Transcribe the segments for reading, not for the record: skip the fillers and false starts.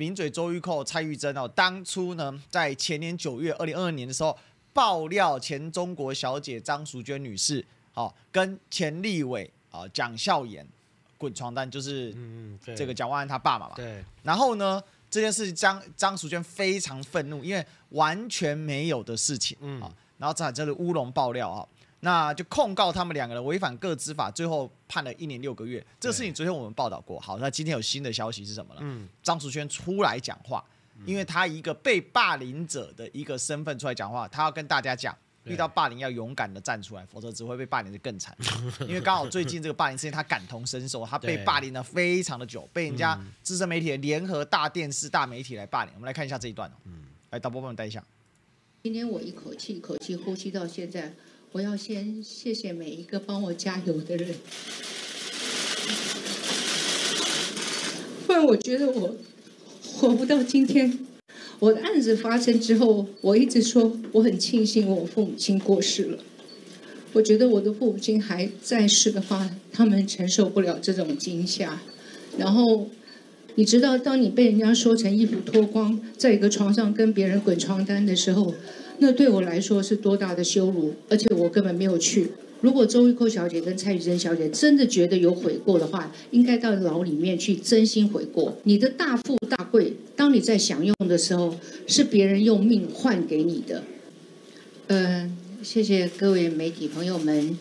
名嘴周玉蔻、蔡玉珍当初呢在前年9月2022年的时候爆料前中国小姐张淑娟女士跟前立委蒋孝严滚床单，就是这个蒋万安他爸爸嘛。 对。 然后呢，这件事情张淑娟非常愤怒，因为完全没有的事情然后这是乌龙爆料那就控告他们2个人违反个资法，最后判了1年6个月。这个事情昨天我们报道过。好，那今天有新的消息是什么呢？张淑娟出来讲话，因为她一个被霸凌者的一个身份出来讲话，她要跟大家讲。遇到霸凌要勇敢的站出来，否则只会被霸凌的更惨。因为刚好最近这个霸凌事件，他感同身受，他被霸凌了非常的久，被人家资深媒体联合大电视、大媒体来霸凌。我们来看一下这一段来，导播帮我们带一下。 今天我一口气一口气呼吸到现在，我要先谢谢每一个帮我加油的人，不然我觉得我活不到今天。我的案子发生之后，我一直说我很庆幸我父母亲过世了。我觉得我的父母亲还在世的话，他们承受不了这种惊吓。然后，你知道，当你被人家说成衣服脱光，在一个床上跟别人滚床单的时候，那对我来说是多大的羞辱，而且我根本没有去。如果周玉蔻小姐跟蔡玉珍小姐真的觉得有悔过的话，应该到牢里面去真心悔过。你的大富大贵，当你在享用的时候，是别人用命换给你的。谢谢各位媒体朋友们。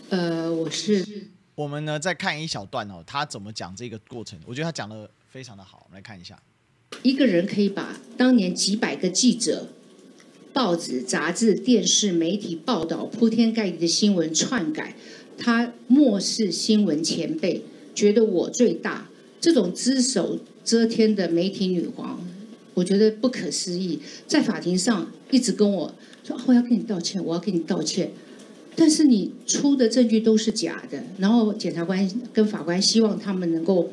我们呢再看一小段他怎么讲这个过程，我觉得他讲得非常的好。我们来看一下， 一个人可以把当年几百个记者、报纸、杂志、电视媒体报道铺天盖地的新闻篡改，他漠视新闻前辈，觉得我最大，这种只手遮天的媒体女皇，我觉得不可思议。在法庭上一直跟我说我要跟你道歉，我要跟你道歉，但是你出的证据都是假的。然后检察官跟法官希望他们能够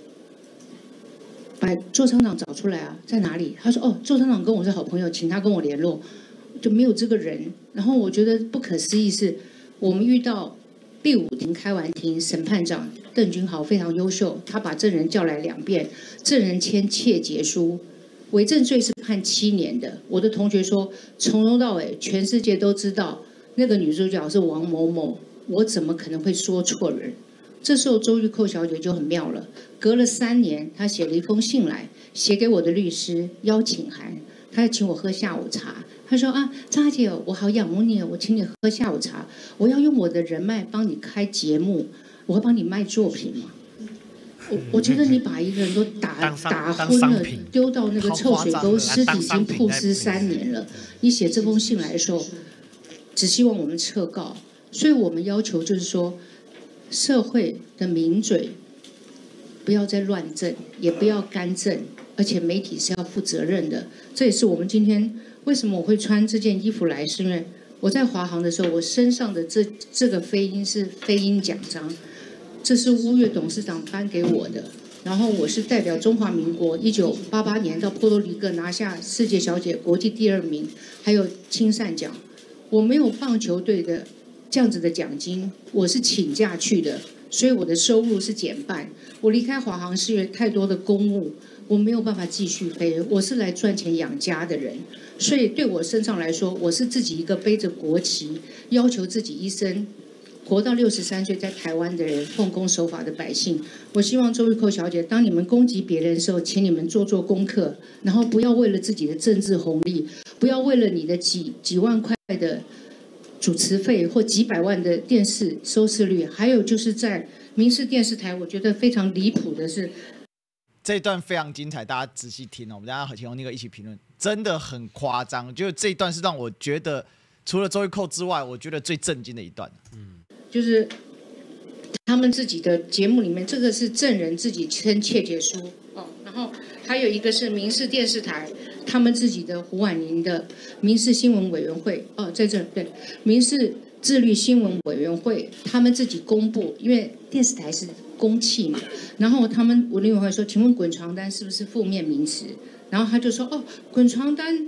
把周厂长找出来啊，在哪里？他说周厂长跟我是好朋友，请他跟我联络，就没有这个人。然后我觉得不可思议是，我们遇到第5庭开完庭，审判长邓君豪非常优秀，他把证人叫来2遍，证人签切结书，伪证罪是判7年的。我的同学说，从头到尾全世界都知道那个女主角是王某某，我怎么可能会说错人？这时候周玉蔻小姐就很妙了，隔了3年，她写了一封信来，写给我的律师邀请函，她要请我喝下午茶。她说张姐，我好仰慕你，我请你喝下午茶，我要用我的人脉帮你开节目，我会帮你卖作品嘛。我觉得你把一个人都打昏了，丢到那个臭水沟，尸体已经曝尸3年了。你写这封信来的时候，只希望我们撤告，所以我们要求就是说，社会的名嘴不要再乱政，也不要干政，而且媒体是要负责任的。这也是我们今天为什么我会穿这件衣服来，是因为我在华航的时候，我身上的这个飞鹰是飞鹰奖章，这是乌月董事长颁给我的。然后我是代表中华民国1988年到波多黎各拿下世界小姐国际第2名，还有亲善奖。我没有棒球队的这样子的奖金，我是请假去的，所以我的收入是减半。我离开华航是因为太多的公务，我没有办法继续飞，我是来赚钱养家的人，所以对我身上来说，我是自己一个背着国旗，要求自己一生活到63岁，在台湾的人，奉公守法的百姓。我希望周玉蔻小姐，当你们攻击别人的时候，请你们做功课，然后不要为了自己的政治红利，不要为了你的几万块的主持费或几百万的电视收视率。还有就是在民视电视台，我觉得非常离谱的是， 这一段非常精彩，大家仔细听我们大家和请那个一起评论，真的很夸张。就这一段是让我觉得，除了周玉蔻之外，我觉得最震惊的一段。 就是他们自己的节目里面，这个是证人自己签切结书然后还有一个是民视电视台他们自己的胡婉玲的民视新闻委员会在这对民视自律新闻委员会，他们自己公布，因为电视台是公器嘛，然后他们委员会说，请问滚床单是不是负面名词？然后他就说滚床单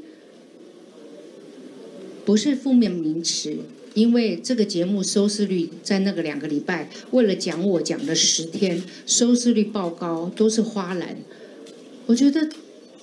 不是负面名词。因为这个节目收视率在那个2个礼拜，为了讲我讲了10天，收视率爆高，都是花篮。我觉得，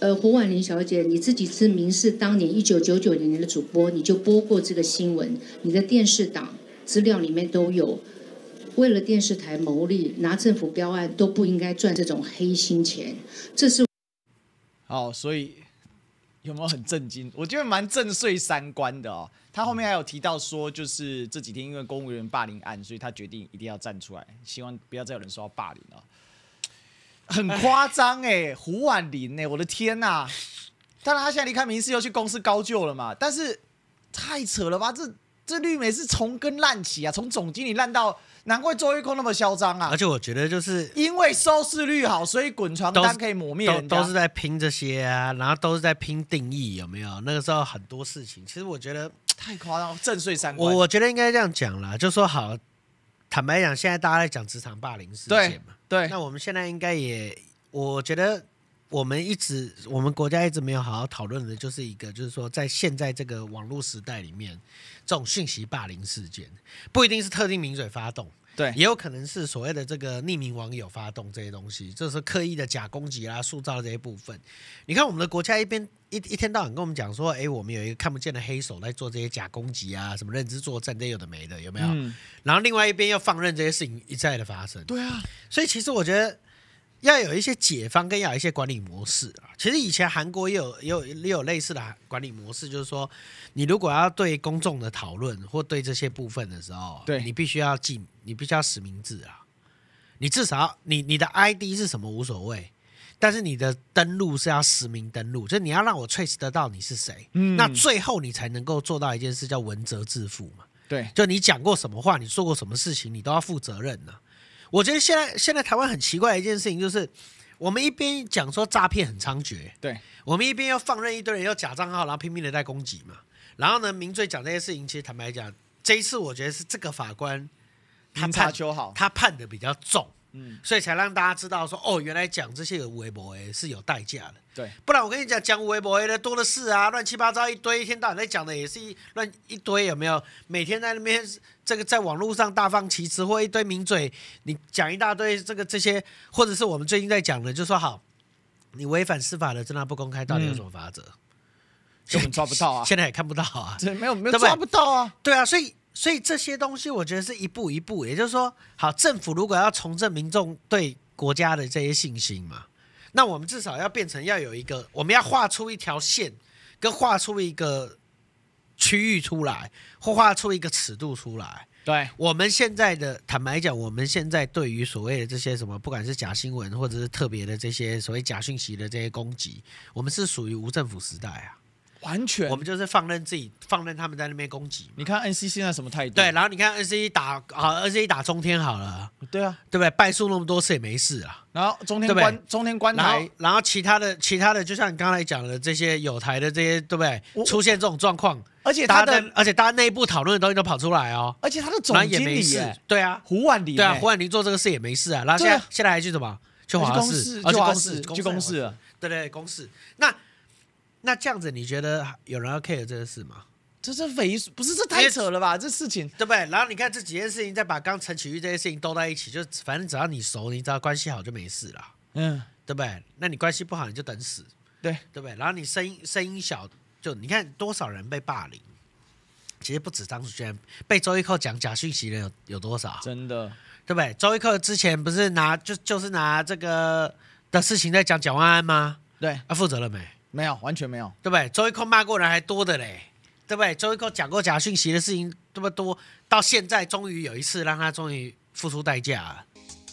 胡婉玲小姐，你自己是民视当年1999年的主播，你就播过这个新闻，你的电视档资料里面都有。为了电视台牟利，拿政府标案都不应该赚这种黑心钱，这是。 所以有没有很震惊？我觉得蛮震碎三观的哦。他后面还有提到说，就是这几天因为公务员霸凌案，所以他决定一定要站出来，希望不要再有人说到霸凌了。很夸张胡婉玲我的天哪！当然他现在离开民视又去公司高就了嘛，但是太扯了吧？这绿媒是从根烂起啊，从总经理烂到，难怪周玉蔻那么嚣张啊！ 而且我觉得就是因为收视率好，所以滚床单可以抹灭人家， 都是在拼这些啊，然后都是在拼定义，有没有？那个时候很多事情，其实我觉得太夸张，震碎三观。 我觉得应该这样讲啦，就说好，坦白讲，现在大家在讲职场霸凌事件嘛， 对， 那我们现在应该也，我觉得我们国家一直没有好好讨论的，就是一个，就是说在现在这个网络时代里面，这种讯息霸凌事件，不一定是特定名嘴发动。 对， 也有可能是所谓的这个匿名网友发动这些东西，就是刻意的假攻击啦、塑造这些部分。你看我们的国家一天到晚跟我们讲说，我们有一个看不见的黑手在做这些假攻击啊，什么认知作战这些有的没的，有没有？然后另外一边又放任这些事情一再的发生。 对啊， 所以其实我觉得要有一些解方，跟要有一些管理模式啊。其实以前韩国也有类似的管理模式，就是说，你如果要对公众的讨论或对这些部分的时候， 对， 你必须要实名制啊。你至少要你的 ID 是什么无所谓，但是你的登录是要实名登录，就是你要让我 trace 得到你是谁。那最后你才能够做到一件事，叫文责自负嘛。 对， 就你讲过什么话，你做过什么事情，你都要负责任啊。我觉得现在台湾很奇怪的一件事情就是，我们一边讲说诈骗很猖獗， 对， 我们一边又放任一堆人用假账号，然后拼命的在攻击嘛。然后呢，名嘴讲这些事情，其实坦白讲，这一次我觉得是这个法官他判的比较重，所以才让大家知道说，哦，原来讲这些有微博是有代价的。 对， 不然我跟你讲微博的多的是啊，乱七八糟一堆，一天到晚在讲的也是一堆，有没有？每天在那边这个在网络上大放旗帜，或一堆名嘴，你讲一大堆这些，或者是我们最近在讲的，就说好，你违反司法的正大不公开，到底有什么法则？ 根本抓不到啊， 现在也看不到啊， 没有抓不到啊。 对啊，所以这些东西，我觉得是一步一步，也就是说，好，政府如果要重振民众对国家的这些信心嘛，那我们至少要变成要有一个，我们要画出一条线，跟画出一个区域出来，或画出一个尺度出来。 对， 我们现在的坦白讲，我们现在对于所谓的这些什么，不管是假新闻或者是特别的这些所谓假讯息的这些攻击，我们是属于无政府时代啊。 完全， 我们就是放任他们在那边攻击。 你看 NC 现在什么态度？ 对，然后你看 NC 打中天好了， 对啊， 对不对？败诉那么多次也没事啊。 然后中天关台， 然后其他的，就像你刚才讲的这些有台的这些，对不对？出现这种状况， 而且大家内部讨论的东西都跑出来哦。 而且他的总经理对啊， 胡婉玲， 对啊，胡婉玲做这个事也没事啊。然后现在还去什么？去华视， 去公视了。 对，公视。那这样子，你觉得有人要 care 这个事吗？ 这不是这太扯了吧？这事情对不对？然后你看这几件事情，再把刚陈启玉这些事情都在一起，就反正只要你熟，你只要关系好就没事了，对不对？那你关系不好你就等死， 对不对？然后你声音小，就你看多少人被霸凌，其实不止张淑娟，被周一蔻讲假讯息的有多少？ 真的， 对不对？周一蔻之前不是就是拿这个的事情在讲万安吗？ 对， 负责了没？ 没有，完全没有， 对不对？周一蔻骂过人还多的嘞，对不对？周一蔻讲过假讯息的事情这么多，到现在终于有一次让他终于付出代价了。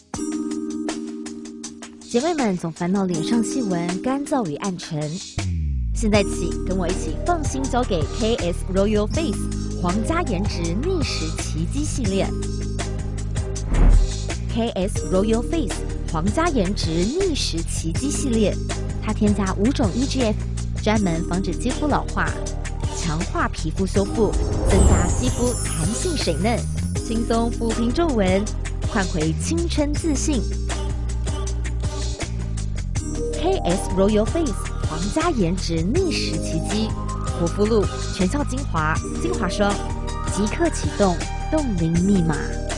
姐妹们总烦恼脸上细纹干燥与暗沉，现在起跟我一起放心交给 KS Royal Face 皇家颜值逆时奇迹系列。KS Royal Face 皇家颜值逆时奇迹系列。它添加5种 EGF， 专门防止肌肤老化，强化皮肤修复，增加肌肤弹性水嫩，轻松抚平皱纹，换回青春自信。KS Royal Face 皇家颜值逆时奇迹，活肤露、全效精华、精华霜，即刻启动冻龄密码。